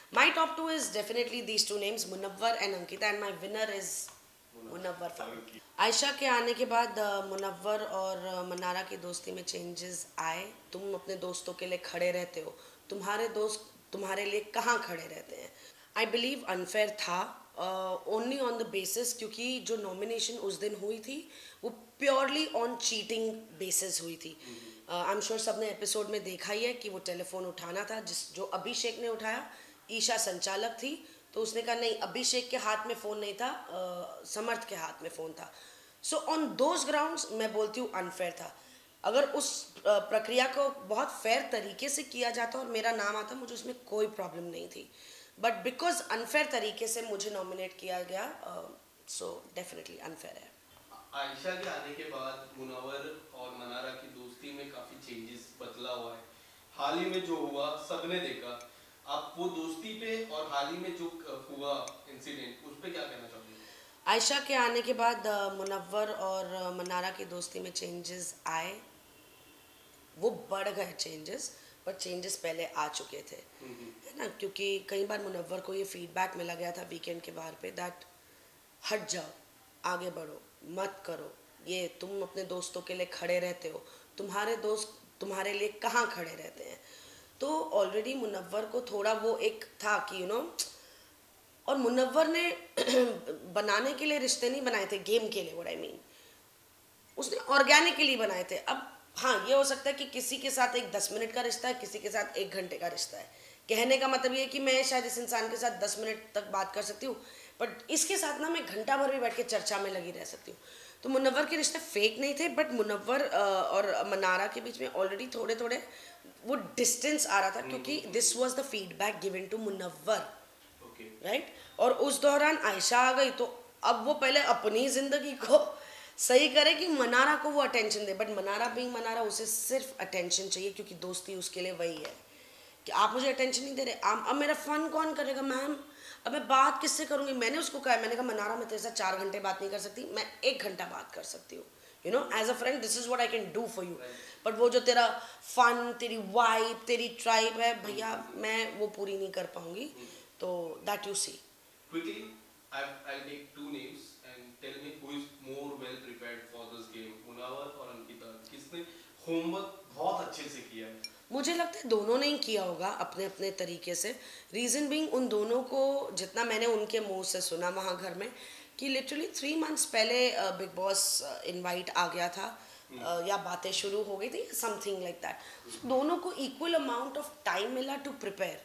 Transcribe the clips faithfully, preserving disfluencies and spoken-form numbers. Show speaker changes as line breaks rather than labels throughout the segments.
My top two is definitely these two names, Munawwar and Ankita, and my winner is Munawwar Farooqui. Ayesha के आने के बाद अ, मुनव्वर और अ, मनारा की दोस्ती में चेंजेस आए। तुम अपने दोस्तों के लिए खड़े रहते हो, तुम्हारे दोस्त तुम्हारे लिए कहाँ खड़े रहते हैं। आई बिलीव अनफेयर था, ओनली ऑन द बेसिस क्योंकि जो नॉमिनेशन उस दिन हुई थी वो प्योरली ऑन चीटिंग बेसिस हुई थी। आई एम श्योर सबने एपिसोड में देखा ही है कि वो टेलीफोन उठाना था, जिस जो अभिषेक ने उठाया, ईशा संचालक थी, तो उसने कहा नहीं, अभिषेक के हाथ में फ़ोन नहीं था, आ, समर्थ के हाथ में फ़ोन था। सो ऑन दोज ग्राउंड्स मैं बोलती हूँ अनफेयर था। अगर उस आ, प्रक्रिया को बहुत फेयर तरीके से किया जाता और मेरा नाम आता, मुझे उसमें कोई प्रॉब्लम नहीं थी, बट बिकॉज अनफेयर तरीके से मुझे नॉमिनेट किया गया, सो डेफिनेटली अनफेयर है।
आयशा के आने के बाद मुनव्वर और मनारा की दोस्ती में काफी चेंजेस बदला हुआ है। हाल ही में जो हुआ सबने देखा, आप वो दोस्ती पे और हाल ही में जो हुआ इंसिडेंट उस पे क्या कहना चाहोगे?
आयशा के आने के बाद अ, मुनव्वर और अ, मनारा की दोस्ती में चेंजेस आए, वो बढ़ गए चेंजेस, पर चेंजेस पहले आ चुके थे, है ना। क्योंकि कई बार मुनव्वर को ये फीडबैक मिला गया था वीकेंड के बाहर पे, दैट हट जाओ, आगे बढ़ो, मत करो ये, तुम अपने दोस्तों के लिए खड़े रहते हो, तुम्हारे दोस्त तुम्हारे लिए कहाँ खड़े रहते हैं। तो ऑलरेडी मुनव्वर को थोड़ा वो एक था कि यू नो, और मुनव्वर ने बनाने के लिए रिश्ते नहीं बनाए थे गेम के लिए, व्हाट आई मीन, उसने ऑर्गेनिकली बनाए थे। अब हाँ, ये हो सकता है कि किसी के साथ एक दस मिनट का रिश्ता है, किसी के साथ एक घंटे का रिश्ता है। कहने का मतलब ये है कि मैं शायद इस इंसान के साथ दस मिनट तक बात कर सकती हूँ, बट इसके साथ ना मैं घंटा भर भी बैठ के चर्चा में लगी रह सकती हूँ। तो मुनव्वर के रिश्ते फेक नहीं थे, बट मुनव्वर और मनारा के बीच में ऑलरेडी थोड़े थोड़े वो डिस्टेंस आ रहा था, क्योंकि this was the feedback given to Munawar, right. और उस दौरान आयशा आ गई, तो अब वो पहले अपनी जिंदगी को सही करे कि मनारा को वो अटेंशन दे, बट मनारा बीइंग मनारा, उसे सिर्फ अटेंशन चाहिए, क्योंकि दोस्ती उसके लिए वही है कि आप मुझे अटेंशन नहीं दे रहे, आप अब मेरा फन कौन करेगा मैम, अब मैं बात किससे करूंगी। मैंने उसको कहा, मैंने कहा मनारा मैं तेरे साथ चार घंटे बात नहीं कर सकती, मैं एक घंटा बात कर सकती हूँ, you know, as a friend this is what I can do for you, but वो जो तेरा फन, तेरी वाइब, तेरी ट्राइब है भैया, मैं वो पूरी नहीं कर पाऊंगी। तो that you see.
Quickly, I've, I'll take two names and tell me who is more well prepared for this game, Munawar और अंकिता। किसने होमवर्क बहुत अच्छे से किया है?
मुझे लगता है दोनों ने ही किया होगा अपने अपने तरीके से। रीज़न बीइंग, उन दोनों को जितना मैंने उनके मुंह से सुना वहाँ घर में, कि लिटरली थ्री मंथ्स पहले बिग बॉस इनवाइट आ गया था, uh, या बातें शुरू हो गई थी, समथिंग लाइक दैट। दोनों को इक्वल अमाउंट ऑफ टाइम मिला to prepare,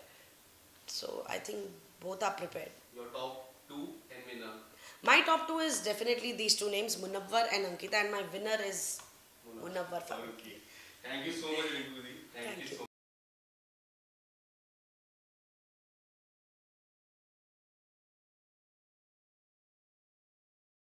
so I think both are prepared.
Your top two and winner?
My top two is definitely these two names, Munawwar and Ankita, and my winner is Munawwar Farooqi.
Thank you so much, Rinkuji. Thank,
Thank
you
you.
so